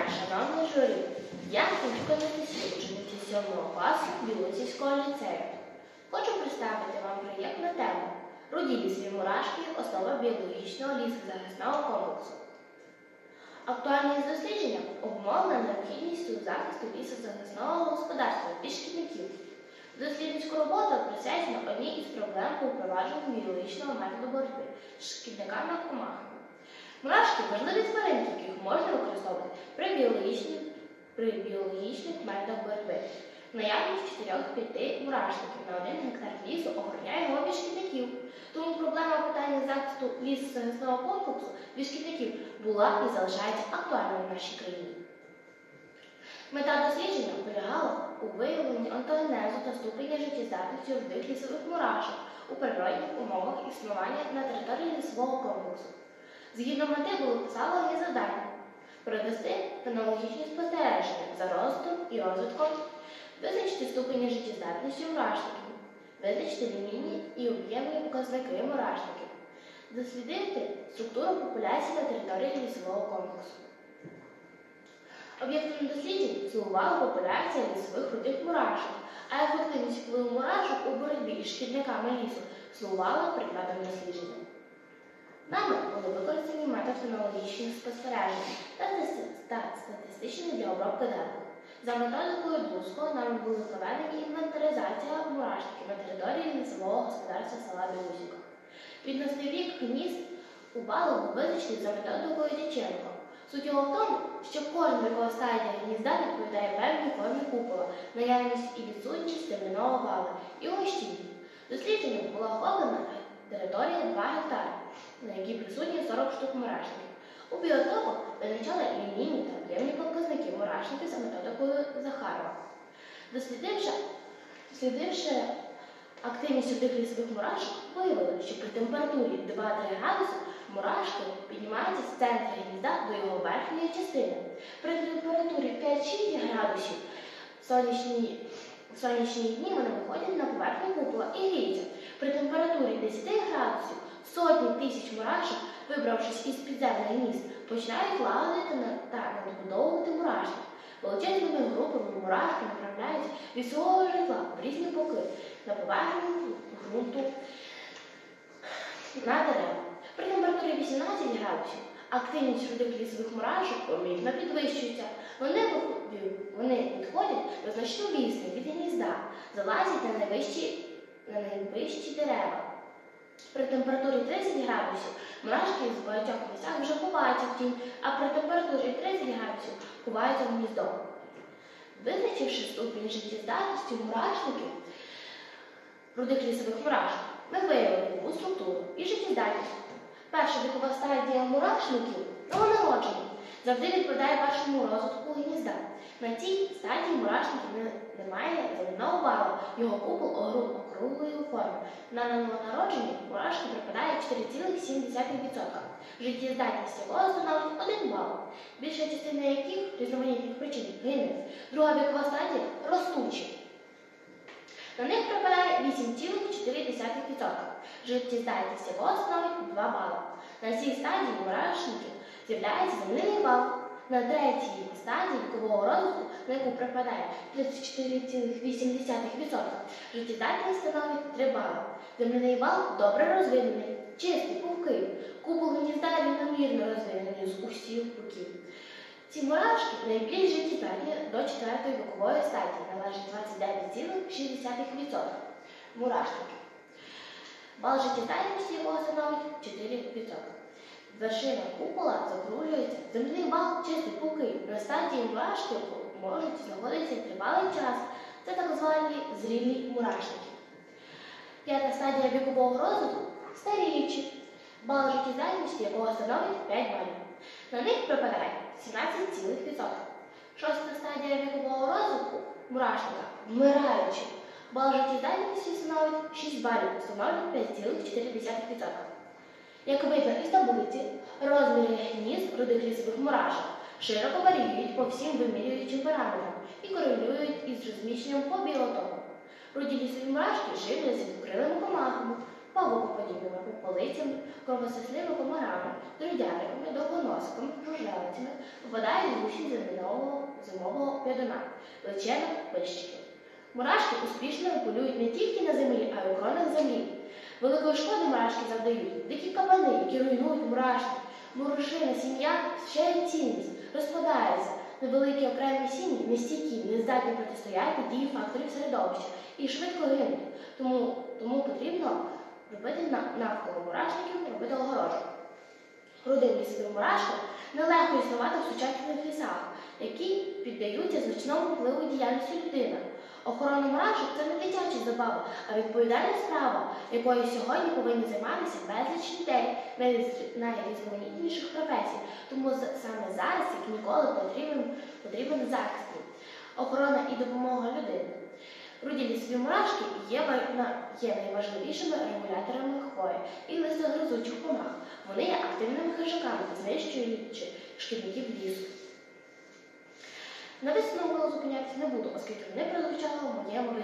шановне журі, я Кучко Анастасія, учениця 7 класу Білоцерківського ліцею. Хочу представити вам проєкт на тему «Руді лісові мурашки. Основа біологічного лісозахисного комплексу». Актуальність дослідження обумовлена необхідністю захисту лісозахисного господарства від шкідників. Дослідницьку роботу присвячено одній із проблем у впровадженні біологічного методу боротьби з шкідниками-комахами. Мурашки – важливі тваринки, яких можна використовувати при біологічних методах боротьби. Наявність 4-5 мурашників на 1 гектар лісу охороняє його від шкідників. Тому проблема питання захисту лісозахисного комплексу від шкідників була і залишається актуальною в нашій країні. Мета дослідження полягала у виявленні онтогенезу та ступеня життєздатності рудих лісових мурашок у природних умовах існування на території лісового комплексу. Згідно мети було поставлені завдання провести фенологічні спостереження за ростом і розвитком, визначити ступені життєздатності мурашників, визначити лінійні і об'ємні показники мурашників, дослідити структуру популяції на території лісового комплексу. Об'єктом досліджень слугувала популяція лісових рудих мурашок, а ефективність впливу мурашок у боротьбі із шкідниками лісу слугувала предметом дослідження. Нами були використані метод фенологічних спостережень та статистичних для обробки даних. За методикою Дурського нами були проведені інвентаризація мурашників на території лісового господарства села Білусівка. Відносний вік гнізд у балах був визначений за методикою Дяченко. Суть його в тому, що кожна вікова стадія гнізда відповідає певній формі купола, наявність і відсутність земляного вала і його щілі. Дослідженням була охоплена територія 2 гектари, на якій присутні 40 штук мурашників. У біотопах визначали лінійні та об'ємні показники мурашників за методикою Захарова. Дослідивши активність рудих лісових мурашок, виявили, що при температурі 2-3 градуси мурашки піднімаються з центру гнізда до його верхньої частини. При температурі 5-6 градусів сонячні дні вони виходять на поверхню купола і гріються. При температурі 10 градусів сотні тисяч мурашок, вибравшись із підземних гнізд, починають лагодити та надбудовувати мурашник. Величезними групами мурашки направляються від свого житла в різні боки на поверхню ґрунту на дерева. При температурі 18 градусів активність рудих лісових мурашок помітно підвищується. Вони відходять до значну відстань від гнізда, залазять на найвищі дерева. При температурі 30 градусів мурашки з багатьох місцях вже ховаються в тінь, а при температурі 30 градусів ховаються в гніздо. Визначивши ступінь життєздатності мурашників, рудих лісових мурашок, ми виявили його структуру і життєздатність. Перша вікова стадія мурашників – новонароджені, завжди відповідає першому розвитку гнізда. На цій стадії мурашників немає земляного валу, його купол округлої форми. На новонароджені мурашки припадає 4,7%, життєздатність якого становить 1 бал, більша частина яких різноманітних причин гине. Друга вікова стадія – ростучі. На них припадає 8,4%, життєздатність якого становить 2 бали. На цій стадії мурашників з'являється земляний вал. На третій стадії вікового розвитку, на яку припадає 34,8%, життєздатність становить 3 бали. Земляний вал добре розвинений, чистий, пухкий. Купол гнізда рівномірно розвинений з усіх боків. Ці мурашки найбільш життєздатні до 4-ї вікової стадії, належить 29,6% мурашників. Бал життєздатності якого становить 4%. Вершина купола закруглюється, земляний вал чистий, пухкий. На стадії мурашки можуть знаходитися тривалий час. Це так звані зрілі мурашники. 5-та стадія вікового розвитку – старіючі, бал життєздатності якого становить 5 балів. На них припадає 17,%. 6-та стадія вікового розвитку мурашника – вмираючі, бал життєздатності становить 6 балів, становить 5,4%. Як видно із таблиці, розміри гнізд рудих лісових мурашок широко варіюють по всім вимірюючим параметрам і корелюють із розміщенням по біотопу. Руді лісові мурашки живляться відкрилими комахами, павукоподібними полицями, кровососними комарами, друдяниками, довгоносиками, жужелицями попадають в гущі зимового п'ядуна – личинок пищиків. Мурашки успішно полюють не тільки на землі, а й у кронах землі. Великої шкоди мурашки завдають дикі кабани, які руйнують мурашник. Мурашина сім'я втрачає цінність, розпадається. Невеликі окремі сім'ї нестійкі, не здатні протистояти дії факторів середовища і швидко гинуть. Тому потрібно робити навколо мурашників, робити огорожу. Родинні лісові мурашки нелегко існувати в сучасних лісах, які піддаються значному впливу діяльності людини. Охорона мурашок – це не дитяча забава, а відповідальна справа, якою сьогодні повинні займатися безліч людей найрізноманітніших професій. Тому саме зараз, як ніколи, потрібен захист, охорона і допомога людини. Руді лісові мурашки є найважливішими регуляторами хвої і листогризучих комах. Вони є активними хижаками, знищуючи шкідників лісу. На висновку зупинятися не буду, оскільки вони прозвучали в моєму